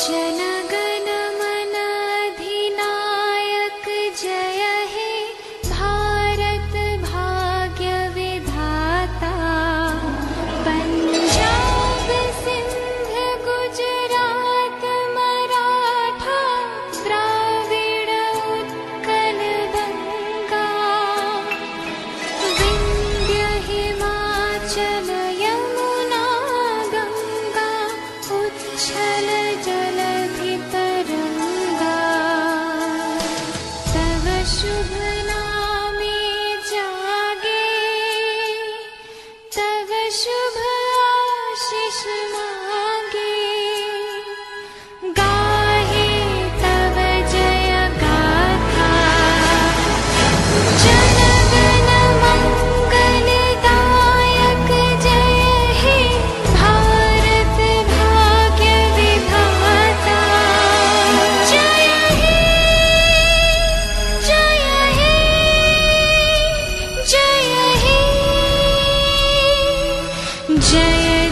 जनगण मन अधिनायक जय हे भारत भाग्य विधाता। पंजाब सिंध गुजरात मराठा द्राविड़ उत्कल बंगा। विंध्य हिमाचल यमुना गंगा उच्छल जलधि तरंगा। तव शुभ नामे जागे तव शुभ आशीष मांगे। गाहे तव जय गाथा जनगण मंगलदायक जय हे भारत भाग्य विधाता। जय हे जय हे जय हे जय